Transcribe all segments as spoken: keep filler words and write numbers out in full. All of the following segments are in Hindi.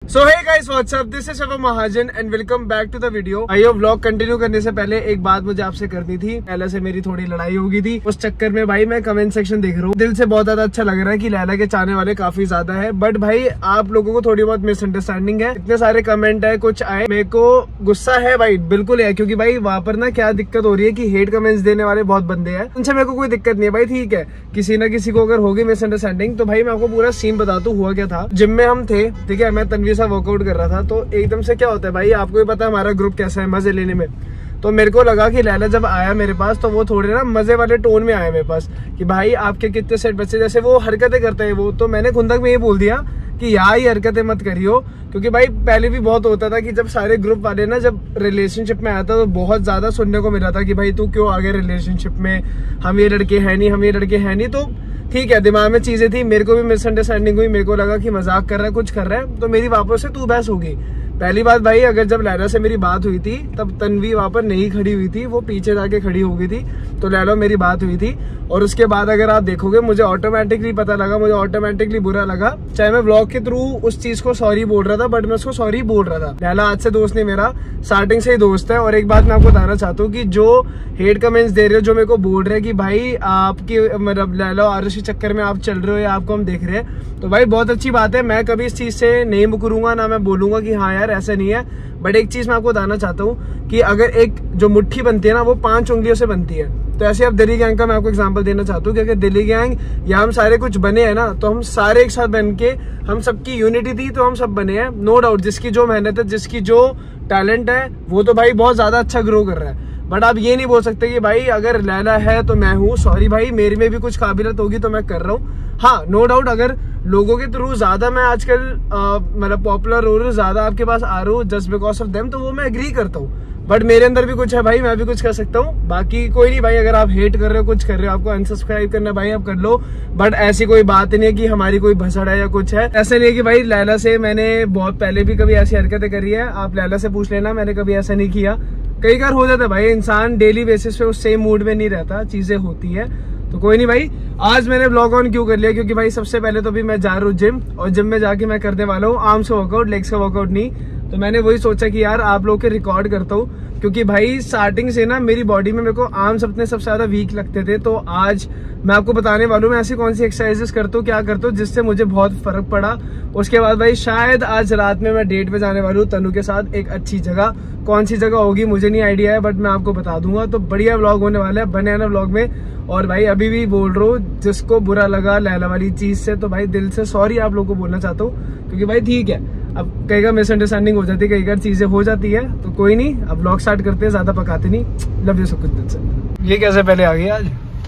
So hey guys what's up, this is Shaba Mahajan and welcome back to the video. आइयो व्लॉग कंटिन्यू करने से पहले एक बात मुझे आपसे करनी थी। लैला से मेरी थोड़ी लड़ाई हो गई थी, उस चक्कर में भाई मैं कमेंट सेक्शन देख रहा हूँ, दिल से बहुत ज्यादा अच्छा लग रहा है कि लैला के चाहने वाले काफी ज्यादा है। बट भाई आप लोगों को थोड़ी बहुत मिसअंडरस्टैंडिंग है। इतने सारे कमेंट है, कुछ आए, मेरे को गुस्सा है भाई, बिल्कुल है, क्योंकि भाई वहाँ पर ना क्या दिक्कत हो रही है कि हेट कमेंट्स देने वाले बहुत बंदे हैं। उनसे मेरे को कोई दिक्कत नहीं है भाई, ठीक है, किसी ना किसी को अगर होगी मिसअंडरस्टैंडिंग तो भाई मैं आपको पूरा सीन बताता हूँ हुआ क्या था। जिम में हम थे, ठीक है, मैं तनवीर सा वर्कआउट कर रहा था, तो एकदम से क्या होता है भाई, आपको भी पता है हमारा ग्रुप कैसा है मजे लेने में। तो मेरे को लगा कि लैला जब आया मेरे पास तो वो थोड़े ना मजे वाले टोन में आया मेरे पास कि भाई आपके कितने सेट बच्चे, जैसे वो हरकतें करते हैं वो। तो मैंने खुंदक में ये बोल दिया कि यार ये हरकतें मत करियो, क्योंकि भाई पहले भी बहुत होता था कि जब सारे ग्रुप वाले ना जब रिलेशनशिप में आया था तो बहुत ज्यादा सुनने को मिला था कि भाई तू क्यों आ गया रिलेशनशिप में, हम ये लड़के हैं नहीं, हम ये लड़के हैं नहीं। तो ठीक है, दिमाग में चीजें थी, मेरे को भी मिसअंडरस्टैंडिंग हुई, मेरे को लगा कि मजाक कर रहा है, कुछ कर रहा है, तो मेरी वापस से तू बहस हो गई। पहली बात भाई, अगर जब लैला से मेरी बात हुई थी तब तन्वी वहां पर नहीं खड़ी हुई थी, वो पीछे जाके खड़ी हो गई थी, तो लैला मेरी बात हुई थी। और उसके बाद अगर आप देखोगे मुझे ऑटोमेटिकली पता लगा, मुझे ऑटोमेटिकली बुरा लगा, चाहे मैं व्लॉग के थ्रू उस चीज को सॉरी बोल रहा था, बट मैं उसको सॉरी बोल रहा था। लैला आज से दोस्त नहीं, मेरा स्टार्टिंग से ही दोस्त है। और एक बात मैं आपको बताना चाहता हूँ कि जो हेट कमेंट्स दे रहे हो, जो मेरे को बोल रहे हैं कि भाई आपकी मतलब लैला और आरुषि चक्कर में आप चल रहे हो या आपको हम देख रहे हैं, तो भाई बहुत अच्छी बात है, मैं कभी इस चीज से नहीं मुकरूंगा, ना मैं बोलूंगा कि हाँ यार ऐसा नहीं है। बट एक चीज मैं आपको बताना चाहता हूँ कि अगर एक जो मुट्ठी बनती है ना वो पांच उंगलियों से बनती है, तो ऐसे अब दिल्ली गैंग का मैं आपको एग्जांपल देना चाहता हूँ कि अगर दिल्ली गैंग या हम सारे कुछ बने हैं ना, तो हम सारे एक साथ बन के, हम सबकी यूनिटी थी तो हम सब बने हैं, नो डाउट। जिसकी जो मेहनत है, जिसकी जो टैलेंट है, वो तो भाई बहुत ज्यादा अच्छा ग्रो कर रहा है। बट आप ये नहीं बोल सकते कि भाई अगर लैला है तो मैं हूँ, सॉरी भाई मेरी में भी कुछ काबिलियत होगी तो मैं कर रहा हूँ। हाँ नो डाउट, अगर लोगों के थ्रू ज्यादा मैं आजकल मतलब पॉपुलर हो रहा हूँ, ज्यादा आपके पास आ रहा हूँ जस्ट बिकॉज ऑफ देम, तो वो मैं एग्री करता हूँ। बट मेरे अंदर भी कुछ है भाई, मैं भी कुछ कर सकता हूँ। बाकी कोई नहीं भाई, अगर आप हेट कर रहे हो, कुछ कर रहे हो, आपको अनसब्सक्राइब करना भाई आप कर लो, बट ऐसी कोई बात नहीं है कि हमारी कोई भसड़ है या कुछ है। ऐसा नहीं है कि भाई लैला से मैंने बहुत पहले भी कभी ऐसी हरकतें करी है, आप लैला से पूछ लेना, मैंने कभी ऐसा नहीं किया। कई बार हो जाता है भाई, इंसान डेली बेसिस पे उस सेम मूड में नहीं रहता, चीजें होती है, तो कोई नहीं भाई। आज मैंने ब्लॉग ऑन क्यों कर लिया, क्योंकि भाई सबसे पहले तो भी मैं जा रहा हूँ जिम, और जिम में जाके मैं करने वाला हूँ आर्म्स का वर्कआउट, लेग्स का वर्कआउट नहीं। तो मैंने वही सोचा कि यार आप लोग के रिकॉर्ड करता हूँ, क्योंकि भाई स्टार्टिंग से ना मेरी बॉडी में मेरे को आर्म्स अपने सबसे ज्यादा वीक लगते थे। तो आज मैं आपको बताने वाला हूँ मैं ऐसी कौन सी एक्सरसाइजेस करता हूँ, क्या करता हूँ, जिससे मुझे बहुत फर्क पड़ा। उसके बाद भाई शायद आज रात में मैं डेट पे जाने वाला हूँ तनु के साथ, एक अच्छी जगह, कौन सी जगह होगी मुझे नहीं आइडिया है, बट मैं आपको बता दूंगा। तो बढ़िया व्लॉग होने वाला है, बने आना व्लॉग में। और भाई अभी भी बोल रहा हूँ, जिसको बुरा लगा लैला वाली चीज से, तो भाई दिल से सॉरी आप लोगों को बोलना चाहता हूँ, क्योंकि भाई ठीक है, अब कई बार मिसअंडरस्टैंडिंग हो जाती है, कई बार चीजें हो जाती है, तो कोई नहीं, अब व्लॉग स्टार्ट करते हैं, ज्यादा पकाते नहीं। लव यू सब कुछ दिल से। ये कैसे पहले आ गई आज?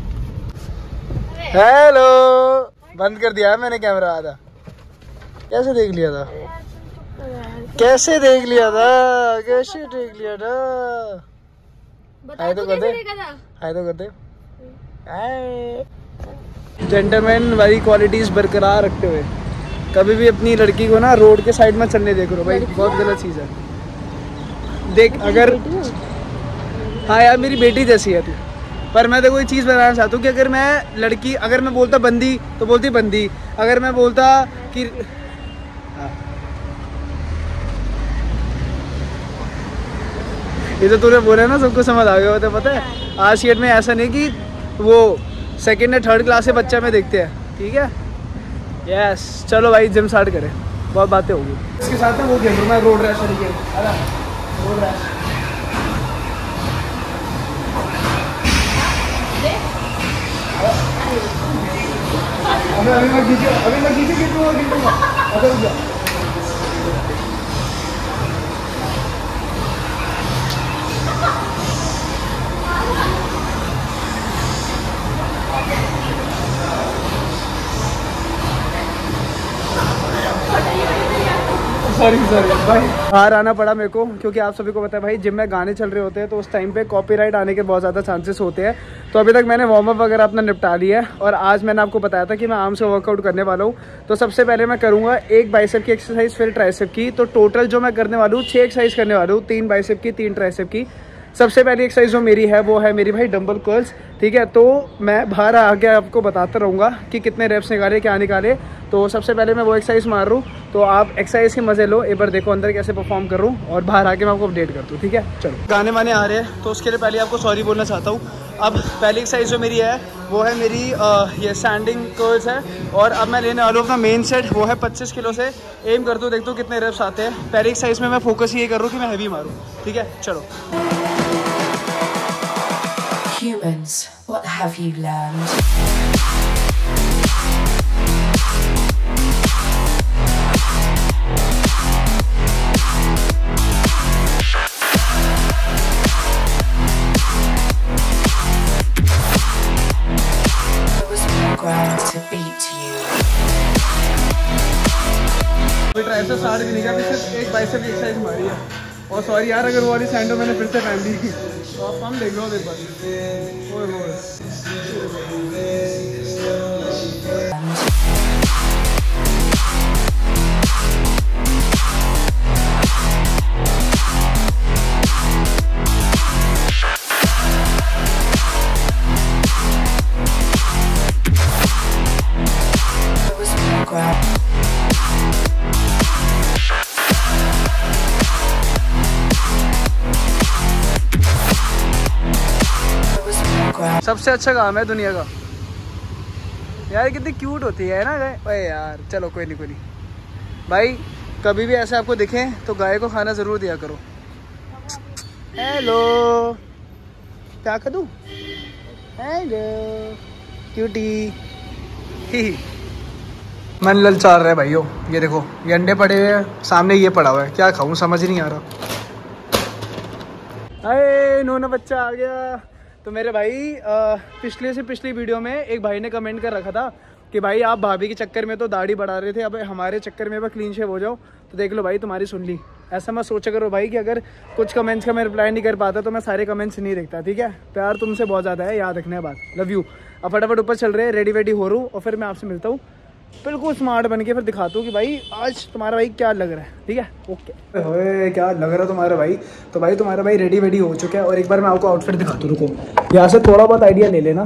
हेलो, बंद कर दिया है मैंने कैमरा आधा। कैसे देख लिया था, कैसे देख लिया था, कैसे देख लिया था? हाय तो करते, हाय तो करते। जेंटलमैन वाली क्वालिटीज बरकरार रखते हुए कभी भी अपनी लड़की को ना रोड के साइड में चलने दे करो भाई, बहुत गलत चीज है। देख अगर, हाँ यार मेरी बेटी जैसी है तू, पर मैं देखो ये चीज बताना चाहता हूँ कि अगर मैं लड़की, अगर मैं बोलता बंदी तो बोलती बंदी, अगर मैं बोलता कि ये तो तूने बोला ना सबको समझ आ गया होता है, पता है। आज डेट में ऐसा नहीं कि वो सेकेंड या थर्ड क्लास से बच्चा में देखते हैं, ठीक है। यस चलो भाई जिम स्टार्ट करें, बहुत बातें होगी। इसके साथ में वो खेल रहा हूँ मैं, रोड रैश वाली गेम, रोड रैश। अभी अभी मैं खींचे अभी मैं खींचे खींचूंगा खींचूंगा अगर सॉरी सॉरी भाई, बाहर आना पड़ा मेरे को, क्योंकि आप सभी को पता है भाई जिम में गाने चल रहे होते हैं, तो उस टाइम पे कॉपीराइट आने के बहुत ज़्यादा चांसेस होते हैं। तो अभी तक मैंने वार्म अप वगैरह अपना निपटा लिया है, और आज मैंने आपको बताया था कि मैं आर्म्स का वर्कआउट करने वाला हूँ। तो सबसे पहले मैं करूँगा एक बाइसेप की एक्सरसाइज, फिर ट्राइसेप की। तो टोटल जो मैं करने वाला हूँ छः एक्सरसाइज करने वाला हूँ, तीन बाइसेप की, तीन ट्राइसेप की। सबसे पहली एक्सरसाइज जो मेरी है वो है मेरी भाई डंबल कर्ल्स, ठीक है। तो मैं बाहर आके आपको बताता रहूँगा कि कितने रेप्स निकाले क्या निकाले। तो सबसे पहले मैं वो एक्सरसाइज मार रहा हूँ, तो आप एक्सरसाइज के मजे लो, एक बार देखो अंदर कैसे परफॉर्म कर रहा हूँ और बाहर आके मैं आपको अपडेट कर दूँ, ठीक है। चलो गाने वाने आ रहे हैं, तो उसके लिए पहले आपको सॉरी बोलना चाहता हूँ। अब पहली एक्सरसाइज जो मेरी है वो है मेरी आ, ये सैंडिंग कर्ल्स है, और अब मैं लेने वाला हूँ अपना मेन सेट, वो है पच्चीस किलो से। एम कर दूँ, देखता हूँ कितने रेप्स आते हैं। पहली एक्सरसाइज में मैं फोकस ये कर रहा हूँ कि मैं हैवी मारूँ, ठीक है। चलो Humans, what have you learned? I was programmed to beat you. कोई ट्राइसेप स्टार्ट भी नहीं किया, सिर्फ एक बाइसेप की एक्सरसाइज मारी है। और सॉरी यार अगर वो वाली सैंडो मैंने फिर से पहन ली, तो आप हम देख लो एक बार। ओए ओए I was programmed. सबसे अच्छा काम है दुनिया का यार, कितनी क्यूट होती है ना गाय। ओए यार चलो कोई नहीं कोई नहीं भाई, कभी भी ऐसे आपको दिखें तो गाय को खाना ज़रूर दिया करो। हेलो क्या कर दूँ, हेलो क्यूटी ही मन ललचा रहा है भाइयों। ये देखो ये अंडे पड़े हुए हैं सामने, ये पड़ा हुआ है, क्या खाऊं समझ नहीं आ रहा। अरे नोना बच्चा आ गया। तो मेरे भाई आ, पिछले से पिछली वीडियो में एक भाई ने कमेंट कर रखा था कि भाई आप भाभी के चक्कर में तो दाढ़ी बढ़ा रहे थे, अब हमारे चक्कर में अब क्लीन शेव हो जाओ। तो देख लो भाई तुम्हारी सुन ली। ऐसा मत सोचा करो भाई कि अगर कुछ कमेंट्स का मैं रिप्लाई नहीं कर पाता तो मैं सारे कमेंट्स नहीं देखता, ठीक है। प्यार तुमसे बहुत ज़्यादा है, याद रखना है बात। Love you. अब फटाफट ऊपर चल रहे हैं, रेडी वेडी हो रहा हूँ और फिर मैं आपसे मिलता हूँ बिल्कुल स्मार्ट बन के, फिर दिखाता हूँ कि भाई आज तुम्हारा भाई क्या लग रहा है, ठीक है। ओके ओए क्या लग रहा है तुम्हारा भाई। तो भाई तुम्हारा भाई रेडी वेडी हो चुका है, और एक बार मैं आपको आउटफिट दिखाता हूँ। रुको यहाँ से थोड़ा बहुत आइडिया ले लेना।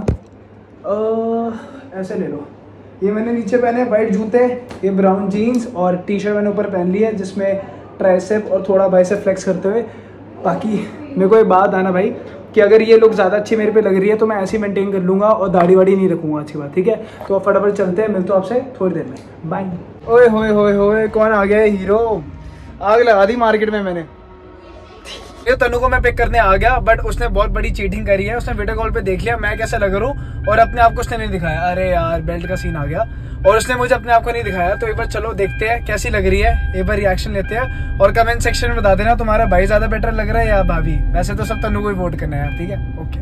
ऐसे ले लो, ये मैंने नीचे पहने वाइट जूते, ये ब्राउन जीन्स और टी शर्ट मैंने ऊपर पहन ली है जिसमें ट्राइसेप और थोड़ा बाइसेप फ्लेक्स करते हुए। बाकी मेरे को एक बात आना भाई कि अगर ये लोग ज़्यादा अच्छी मेरे पे लग रही है तो मैं ऐसे ही मेंटेन कर लूँगा और दाढ़ी वाड़ी नहीं रखूँगा, अच्छी बात, ठीक है। तो फटाफट चलते हैं, मिलते हो आपसे थोड़ी देर में, बाय। ओए होए होए होए कौन आ गया है, हीरो। आग लगा दी मार्केट में मैंने। ये तनु को मैं पिक करने आ गया, बट उसने बहुत बड़ी चीटिंग करी है। उसने वीडियो कॉल पे देख लिया मैं कैसा लग रहा हूँ और अपने आप को उसने नहीं दिखाया। अरे यार बेल्ट का सीन आ गया और उसने मुझे अपने आप को नहीं दिखाया। तो एक बार चलो देखते हैं कैसी लग रही है, एक बार रिएक्शन लेते हैं और कमेंट सेक्शन में बता देना तुम्हारा भाई ज्यादा बेटर लग रहा है या भाभी। वैसे तो सब तनु को ही वोट करना है, ठीक है। ओके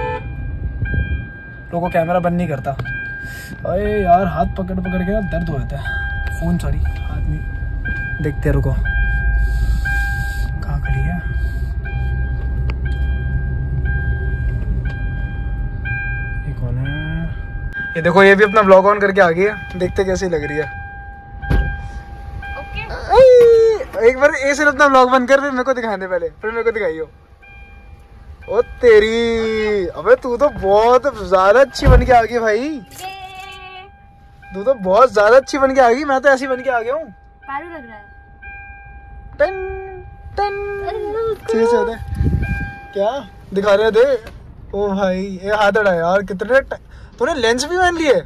लोगों कैमरा बंद नहीं करता। अरे यार हाथ पकड़ पकड़ के ना दर्द हो जाता है, फोन सॉरी हाथ में। देखते रुको कहाँ खड़ी है। ये कौन है, ये देखो ये भी अपना व्लॉग ऑन करके आ गई है, देखते कैसी लग रही है। okay. एक बार ए सिर्फ अपना व्लॉग बंद कर, फिर मेरे को दिखाने दे पहले, फिर मेरे को दिखाइयो। ओ तेरी, अबे तू तो बहुत ज्यादा अच्छी बन के आ गई भाई, तू तो बहुत ज्यादा अच्छी बन के आ गई। मैं तो ऐसी बन के आ गया हूँ, पारू लग रहा है। टन टन ठीक है क्या दिखा रहे थे। ओ भाई ये हाथ अड़ा यार, कितने तूने लेंस भी पहन लिए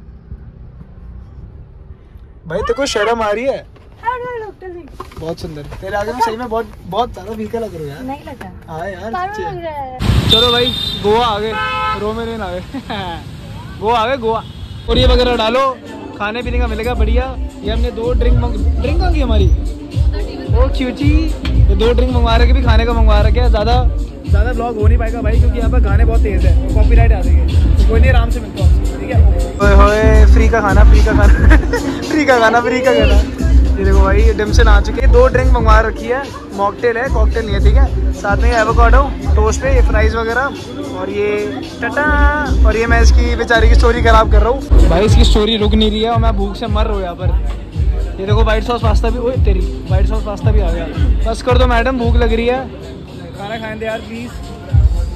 भाई, तेरे को शर्म आ रही है। बहुत सुंदर तेरे आगे में सही में बहुत बहुत ज्यादा फीका लग रहा है यार। नहीं लगा। हाँ यार लग रहा है। चलो भाई गोवा आ गए, रोमेरियन आ गए गोवा आ गए गोवा। और ये वगैरह डालो, खाने पीने का मिलेगा बढ़िया। ये हमने दो ड्रिंक ड्रिंक आ गई हमारी, ओ क्यूटी। ये दो ड्रिंक मंगवा रखे, भी खाने का मंगवा रखे हैं। ज्यादा ज्यादा ब्लॉग हो नहीं पाएगा भाई क्योंकि यहाँ पर गाने बहुत तेज है, कॉपीराइट आ जाएंगे। तो कोई नहीं, आराम से मिलता हूँ, ठीक है। ओए होए फ्री का खाना फ्री का खाना फ्री का खाना फ्री का खाना। ये देखो भाई डिम्सन आ चुके हैं, दो ड्रिंक मंगवा रखी है, मॉकटेल है कॉकटेल नहीं है, ठीक है। साथ में एवोकाडो टोस्ट पे, ये फ्राइज वगैरह और ये टटा। और ये मैं इसकी बेचारी की स्टोरी खराब कर रहा हूँ भाई, इसकी स्टोरी रुक नहीं रही है और मैं भूख से मर रहा हूँ यहाँ पर। ये देखो वाइट सॉस पास्ता भी, ओए तेरी वाइट सॉस पास्ता भी आ गया। बस कर दो मैडम, भूख लग रही है, खाना खाएं दे यार प्लीज़।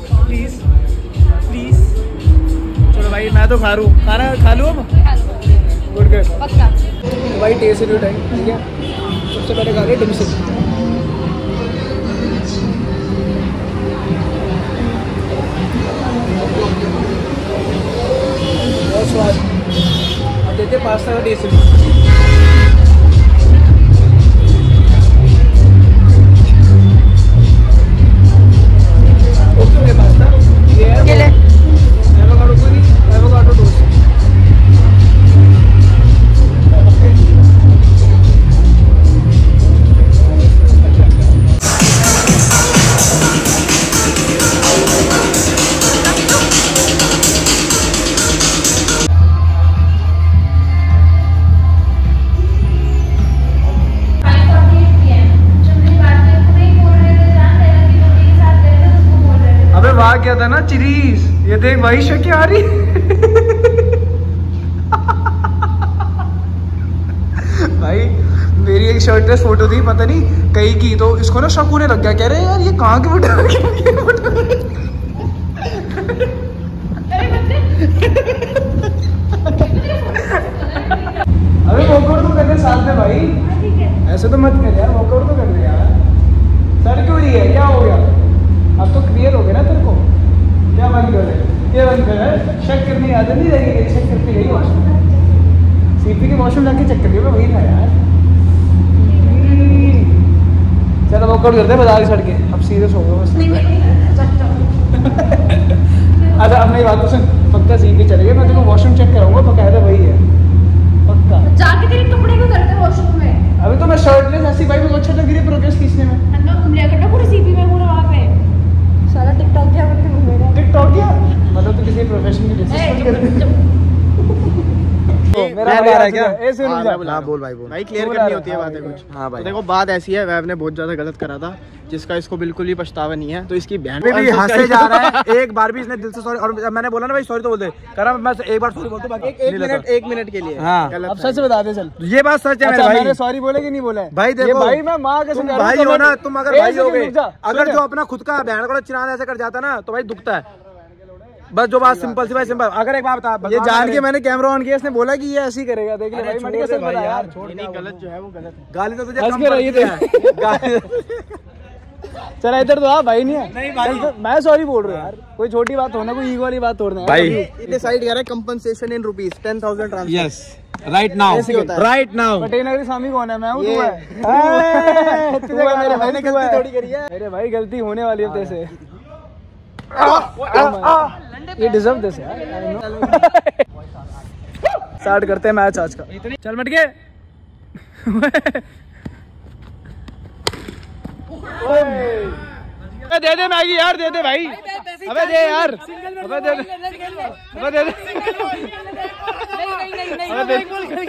Please please. चलो भाई मैं तो खा रहा हूँ, खाना खा लूँ अब। गुड गुड पक्का। तो भाई टेस्ट रिव्यू टाइम, ठीक है। सबसे पहले खा रहे डिमसिम। बहुत स्वाद। अब देते पास्ता का टेस्ट रिव्यू। ओके पास्ता ये है एवोकाडो पूरी, एवोकाडो टोस्ट। अबे वाह क्या था ना चिरीज, ये देख वही शक्ल आ रही। भाई मेरी एक शर्टलेस फोटो थी, पता नहीं कहीं की, तो इसको ना शक होने लग गया, कह रहे यार ये कहाँ की फोटो अबे वॉकआउट तो करने साथ में भाई, ऐसे तो मत कर यार, वॉकआउट तो कर दे यार। सर क्यों रही है, क्या हो गया? अब तो क्लियर हो गया ना तेरे को, क्या बंद कर है, क्या बंद कर है? शक करने आदत नहीं रहेगी, शक करते गई वॉशरूम, सीपी के वॉशरूम जाके चेक कर लिया, मैं वही था यार। चलो वर्कआउट करते हैं बाजार छड़ के, अब सीरियस हो गया बस। अच्छा अब मेरी बात तो सुन, पक्का सीपी चलेगा, मैं तेरे को वॉशरूम चेक कराऊंगा, बकायदा वही है पक्का। जाके तेरे कपड़े को करते वॉशरूम में। अभी तो मैं शर्टलेस ऐसी भाई मुझे अच्छा लग रही है प्रोग्रेस खींचने में। अंदर घूम लिया करना पूरे सीपी में, पूरे वहां पे सारा टिकटॉक क्या करके घूम रहा है। टिकटॉक क्या मतलब, तो किसी प्रोफेशन की डिस्कस करते मेरा मैं भाई रहा है क्या? ए सुन हाँ, जा। मैं बुला रहा हूँ। बोल भाई बोल। भाई क्लियर बोल करनी रहा होती है है, बातें हाँ कुछ। हाँ भाई। तो देखो बात ऐसी है, वैव ने बहुत ज्यादा गलत करा था, जिसका इसको बिल्कुल भी पछतावा नहीं है, तो इसकी बहन अभी भी हंसे जा रहा है, एक बार भी इसने दिल से सॉरी, और मैंने बोला ना भाई सॉरी तो बोल दे, करा मैं एक बार सॉरी बोलता हूँ, बाकी एक नहीं मिनट लेता। एक मिनट के लिए हाँ। गलत अब था। सच बता दे चल, ये बात सच है मेरे अच्छा भाई। मैंने सॉरी बोला कि नहीं बोला है? भाई ये देखो भाई मैं माँ कैसे तुम कह रहा हूँ, भाई हो तो ना, मैं- तुम अगर एक भाई सेकंड होगे, रुक जा, अगर सुन। जो अपना खुद का बहन को चिरान ऐसे कर जाता ना तो भाई दुखता है। बस जो बात सिंपल सी भाई सिंपल, अगर एक बात बता, ये जान के मैंने कैमरा ऑन किया, इसने बोला कि ये ऐसे ही करेगा, देख ले भाई, छोड़ मैं कैसे दे भाई पता यार, यार। छोड़ नहीं गलत जो है वो गलत है। गाली तो तुझे हंस कम के रही पड़ती है। गाली- चला इधर तो आ भाई, नहीं है नहीं भाई, तो मैं सॉरी बोल रहा हूँ यार, कोई छोटी बात हो ना, कोई ईगो वाली बात तोड़ना भाई। डिसाइड करा compensation in rupees ten thousand transfer. Yes right now, ऐसे होता है। Right now. पटेनगरी स्वामी कौन है? मैं हूँ, तू ये- है। तू है मेरे भाई, मैंने तू है। गलती थोड़ी करी है। अरे भाई गलती होने वाली है तेरे से, ये डिजर्व दिस यार। स्टार्ट करते हैं मैच आज का, चल मट के। दे दे मैगी यार, दे दे भाई, अबे दे यार, अबे दे दे, अबे दे दे, अबे दे,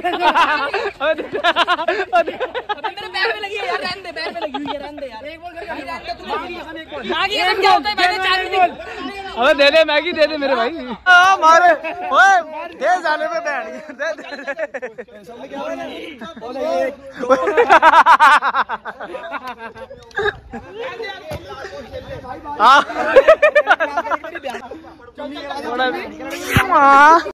अबे दे, मेरे पैर में लगी है यार, रहने दे, पैर में लगी हुई है, रहने दे यार। एक बॉल करके रहने दे, तू मांगी है, क्या होता है, मैंने चार मिनट। अबे दे दे मैगी, दे दे मेरे भाई। हाँ मारे, ओए दे जाने पे बैठ गया, दे दे। हाँ